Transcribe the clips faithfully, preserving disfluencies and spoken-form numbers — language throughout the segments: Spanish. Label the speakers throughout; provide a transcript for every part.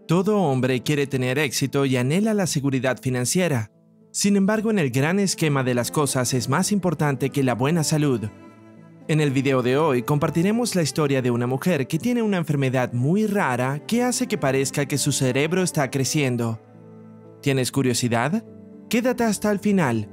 Speaker 1: Todo hombre quiere tener éxito y anhela la seguridad financiera. Sin embargo, en el gran esquema de las cosas es más importante que la buena salud. En el video de hoy compartiremos la historia de una mujer que tiene una enfermedad muy rara que hace que parezca que su cerebro está creciendo. ¿Tienes curiosidad? Quédate hasta el final.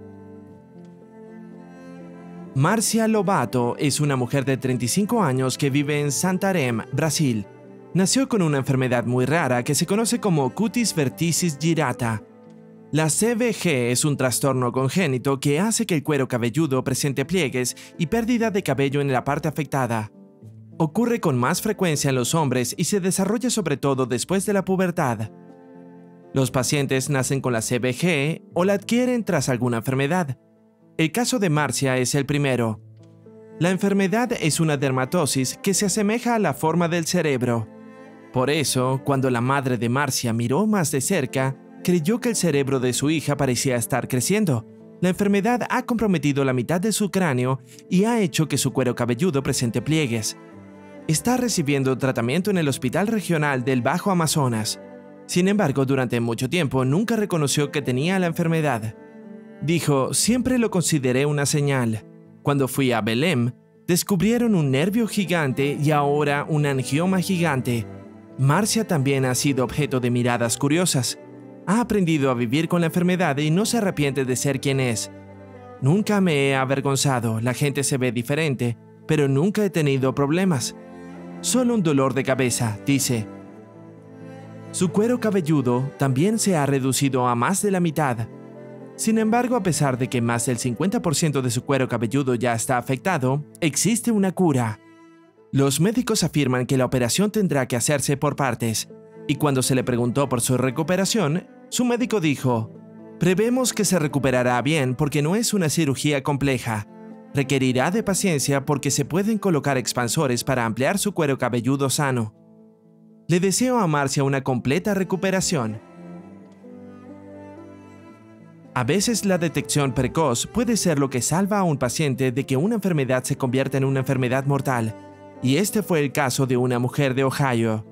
Speaker 1: Márcia Lobato es una mujer de treinta y cinco años que vive en Santarém, Brasil. Nació con una enfermedad muy rara que se conoce como cutis verticis gyrata. La C V G es un trastorno congénito que hace que el cuero cabelludo presente pliegues y pérdida de cabello en la parte afectada. Ocurre con más frecuencia en los hombres y se desarrolla sobre todo después de la pubertad. Los pacientes nacen con la C V G o la adquieren tras alguna enfermedad. El caso de Márcia es el primero. La enfermedad es una dermatosis que se asemeja a la forma del cerebro. Por eso, cuando la madre de Márcia miró más de cerca, creyó que el cerebro de su hija parecía estar creciendo. La enfermedad ha comprometido la mitad de su cráneo y ha hecho que su cuero cabelludo presente pliegues. Está recibiendo tratamiento en el Hospital Regional del Bajo Amazonas. Sin embargo, durante mucho tiempo nunca reconoció que tenía la enfermedad. Dijo, siempre lo consideré una señal. Cuando fui a Belém, descubrieron un nervio gigante y ahora un angioma gigante. Márcia también ha sido objeto de miradas curiosas. Ha aprendido a vivir con la enfermedad y no se arrepiente de ser quien es. Nunca me he avergonzado, la gente se ve diferente, pero nunca he tenido problemas. Solo un dolor de cabeza, dice. Su cuero cabelludo también se ha reducido a más de la mitad. Sin embargo, a pesar de que más del cincuenta por ciento de su cuero cabelludo ya está afectado, existe una cura. Los médicos afirman que la operación tendrá que hacerse por partes, y cuando se le preguntó por su recuperación, su médico dijo, «Prevemos que se recuperará bien porque no es una cirugía compleja. Requerirá de paciencia porque se pueden colocar expansores para ampliar su cuero cabelludo sano». Le deseo a Márcia una completa recuperación. A veces la detección precoz puede ser lo que salva a un paciente de que una enfermedad se convierta en una enfermedad mortal, y este fue el caso de una mujer de Ohio.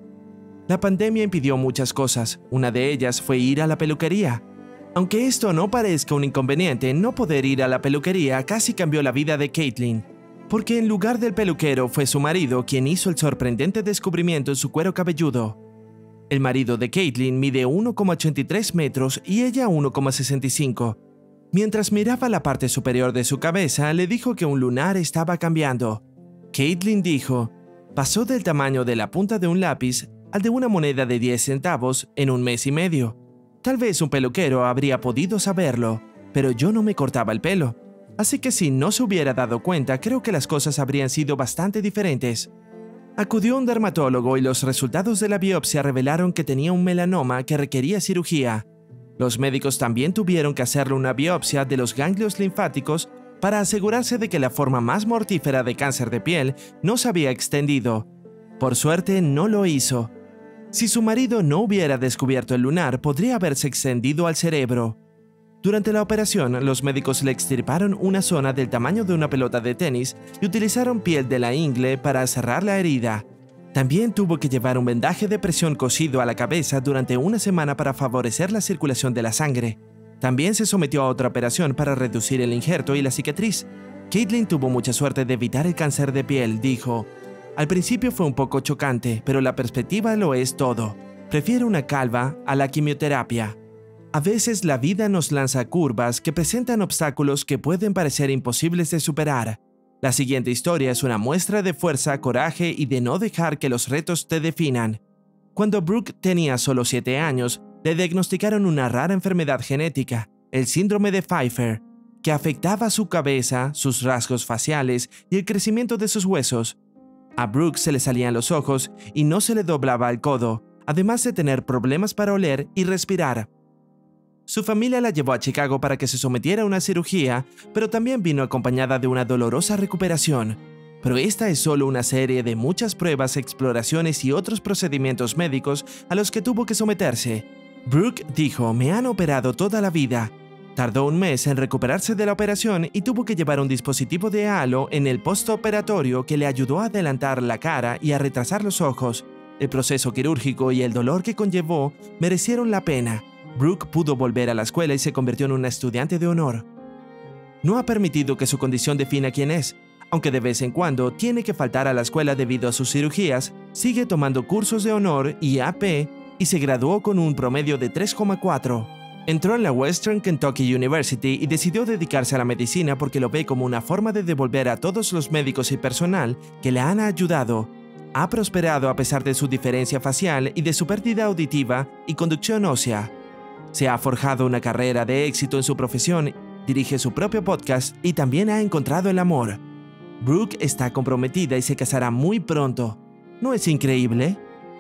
Speaker 1: La pandemia impidió muchas cosas, una de ellas fue ir a la peluquería. Aunque esto no parezca un inconveniente, no poder ir a la peluquería casi cambió la vida de Caitlin, porque en lugar del peluquero fue su marido quien hizo el sorprendente descubrimiento en su cuero cabelludo. El marido de Caitlin mide uno coma ochenta y tres metros y ella uno coma sesenta y cinco. Mientras miraba la parte superior de su cabeza, le dijo que un lunar estaba cambiando. Caitlin dijo, pasó del tamaño de la punta de un lápiz al de una moneda de diez centavos en un mes y medio. Tal vez un peluquero habría podido saberlo, pero yo no me cortaba el pelo. Así que si no se hubiera dado cuenta, creo que las cosas habrían sido bastante diferentes. Acudió a un dermatólogo y los resultados de la biopsia revelaron que tenía un melanoma que requería cirugía. Los médicos también tuvieron que hacerle una biopsia de los ganglios linfáticos para asegurarse de que la forma más mortífera de cáncer de piel no se había extendido. Por suerte, no lo hizo. Si su marido no hubiera descubierto el lunar, podría haberse extendido al cerebro. Durante la operación, los médicos le extirparon una zona del tamaño de una pelota de tenis y utilizaron piel de la ingle para cerrar la herida. También tuvo que llevar un vendaje de presión cosido a la cabeza durante una semana para favorecer la circulación de la sangre. También se sometió a otra operación para reducir el injerto y la cicatriz. Caitlin tuvo mucha suerte de evitar el cáncer de piel, dijo. Al principio fue un poco chocante, pero la perspectiva lo es todo. Prefiero una calva a la quimioterapia. A veces la vida nos lanza curvas que presentan obstáculos que pueden parecer imposibles de superar. La siguiente historia es una muestra de fuerza, coraje y de no dejar que los retos te definan. Cuando Brooke tenía solo siete años, le diagnosticaron una rara enfermedad genética, el síndrome de Pfeiffer, que afectaba su cabeza, sus rasgos faciales y el crecimiento de sus huesos. A Brooke se le salían los ojos y no se le doblaba el codo, además de tener problemas para oler y respirar. Su familia la llevó a Chicago para que se sometiera a una cirugía, pero también vino acompañada de una dolorosa recuperación. Pero esta es solo una serie de muchas pruebas, exploraciones y otros procedimientos médicos a los que tuvo que someterse. Brooke dijo, me han operado toda la vida. Tardó un mes en recuperarse de la operación y tuvo que llevar un dispositivo de halo en el postoperatorio que le ayudó a adelantar la cara y a retrasar los ojos. El proceso quirúrgico y el dolor que conllevó merecieron la pena. Brooke pudo volver a la escuela y se convirtió en una estudiante de honor. No ha permitido que su condición defina quién es. Aunque de vez en cuando tiene que faltar a la escuela debido a sus cirugías, sigue tomando cursos de honor y A P y se graduó con un promedio de tres coma cuatro. Entró en la Western Kentucky University y decidió dedicarse a la medicina porque lo ve como una forma de devolver a todos los médicos y personal que le han ayudado. Ha prosperado a pesar de su diferencia facial y de su pérdida auditiva y conducción ósea. Se ha forjado una carrera de éxito en su profesión, dirige su propio podcast y también ha encontrado el amor. Brooke está comprometida y se casará muy pronto. ¿No es increíble?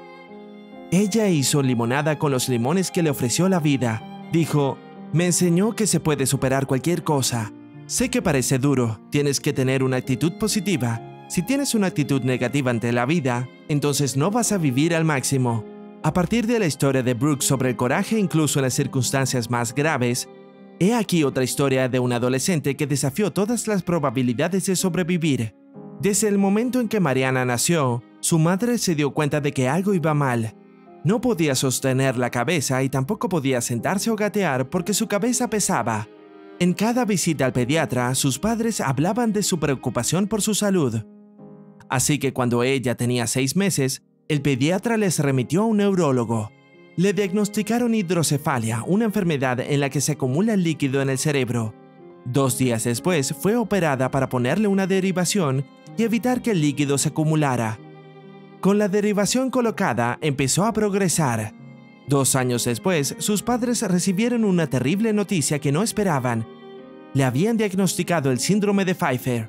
Speaker 1: Ella hizo limonada con los limones que le ofreció la vida. Dijo, me enseñó que se puede superar cualquier cosa. Sé que parece duro, tienes que tener una actitud positiva. Si tienes una actitud negativa ante la vida, entonces no vas a vivir al máximo. A partir de la historia de Brooke sobre el coraje incluso en las circunstancias más graves, he aquí otra historia de un adolescente que desafió todas las probabilidades de sobrevivir. Desde el momento en que Mariana nació, su madre se dio cuenta de que algo iba mal. No podía sostener la cabeza y tampoco podía sentarse o gatear porque su cabeza pesaba. En cada visita al pediatra, sus padres hablaban de su preocupación por su salud. Así que cuando ella tenía seis meses, el pediatra les remitió a un neurólogo. Le diagnosticaron hidrocefalia, una enfermedad en la que se acumula el líquido en el cerebro. Dos días después fue operada para ponerle una derivación y evitar que el líquido se acumulara. Con la derivación colocada, empezó a progresar. Dos años después, sus padres recibieron una terrible noticia que no esperaban. Le habían diagnosticado el síndrome de Pfeiffer.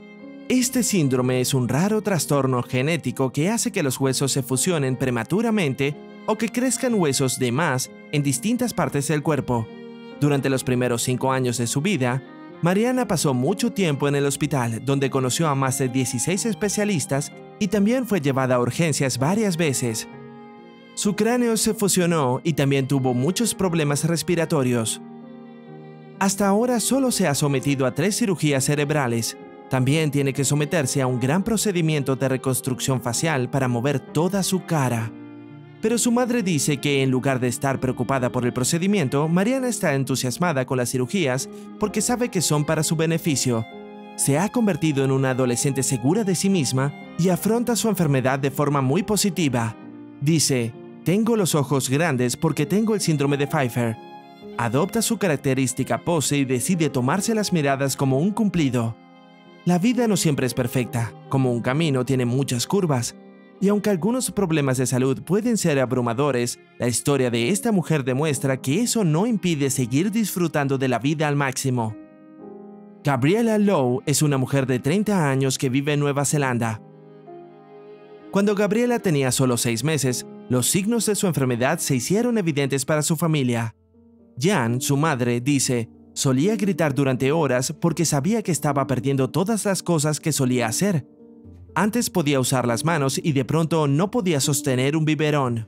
Speaker 1: Este síndrome es un raro trastorno genético que hace que los huesos se fusionen prematuramente o que crezcan huesos de más en distintas partes del cuerpo. Durante los primeros cinco años de su vida, Mariana pasó mucho tiempo en el hospital, donde conoció a más de dieciséis especialistas y también fue llevada a urgencias varias veces. Su cráneo se fusionó y también tuvo muchos problemas respiratorios. Hasta ahora solo se ha sometido a tres cirugías cerebrales. También tiene que someterse a un gran procedimiento de reconstrucción facial para mover toda su cara. Pero su madre dice que en lugar de estar preocupada por el procedimiento, Mariana está entusiasmada con las cirugías porque sabe que son para su beneficio. Se ha convertido en una adolescente segura de sí misma y afronta su enfermedad de forma muy positiva. Dice, tengo los ojos grandes porque tengo el síndrome de Pfeiffer. Adopta su característica pose y decide tomarse las miradas como un cumplido. La vida no siempre es perfecta, como un camino tiene muchas curvas. Y aunque algunos problemas de salud pueden ser abrumadores, la historia de esta mujer demuestra que eso no impide seguir disfrutando de la vida al máximo. Gabriella Lowe es una mujer de treinta años que vive en Nueva Zelanda. Cuando Gabriella tenía solo seis meses, los signos de su enfermedad se hicieron evidentes para su familia. Jan, su madre, dice, solía gritar durante horas porque sabía que estaba perdiendo todas las cosas que solía hacer. Antes podía usar las manos y de pronto no podía sostener un biberón.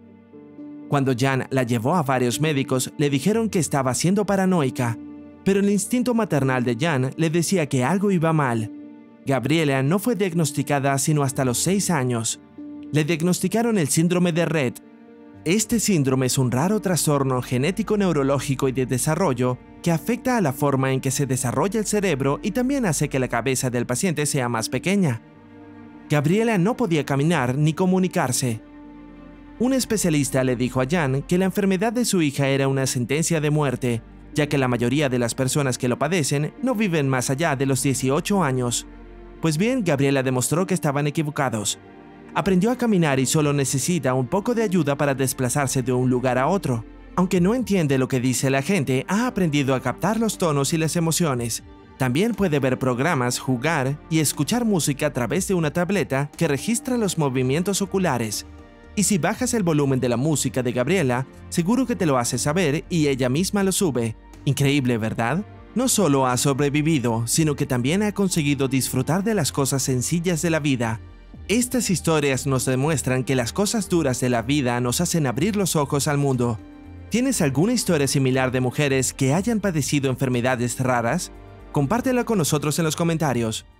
Speaker 1: Cuando Jan la llevó a varios médicos, le dijeron que estaba siendo paranoica, pero el instinto maternal de Jan le decía que algo iba mal. Gabriella no fue diagnosticada sino hasta los seis años. Le diagnosticaron el síndrome de Rett. Este síndrome es un raro trastorno genético neurológico y de desarrollo que afecta a la forma en que se desarrolla el cerebro y también hace que la cabeza del paciente sea más pequeña. Gabriella no podía caminar ni comunicarse. Un especialista le dijo a Jan que la enfermedad de su hija era una sentencia de muerte, ya que la mayoría de las personas que lo padecen no viven más allá de los dieciocho años. Pues bien, Gabriella demostró que estaban equivocados. Aprendió a caminar y solo necesita un poco de ayuda para desplazarse de un lugar a otro. Aunque no entiende lo que dice la gente, ha aprendido a captar los tonos y las emociones. También puede ver programas, jugar y escuchar música a través de una tableta que registra los movimientos oculares. Y si bajas el volumen de la música de Gabriella, seguro que te lo hace saber y ella misma lo sube. Increíble, ¿verdad? No solo ha sobrevivido, sino que también ha conseguido disfrutar de las cosas sencillas de la vida. Estas historias nos demuestran que las cosas duras de la vida nos hacen abrir los ojos al mundo. ¿Tienes alguna historia similar de mujeres que hayan padecido enfermedades raras? Compártela con nosotros en los comentarios.